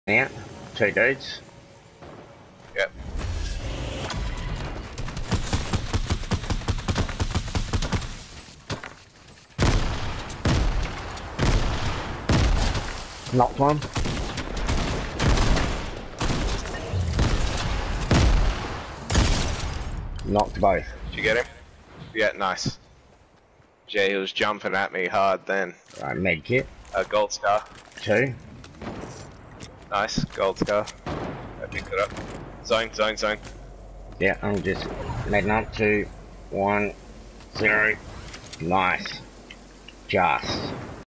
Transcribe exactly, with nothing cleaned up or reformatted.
Yeah, two dudes. Yep. Knocked one. Knocked both. Did you get him? Yeah, nice. Jay was jumping at me hard then. Right, med kit. A uh, gold scar. Two. Nice, gold scar. I picked it up. Zone, zone, zone. Yeah, I'm just medding up. Two, one, zero. Nice. Just.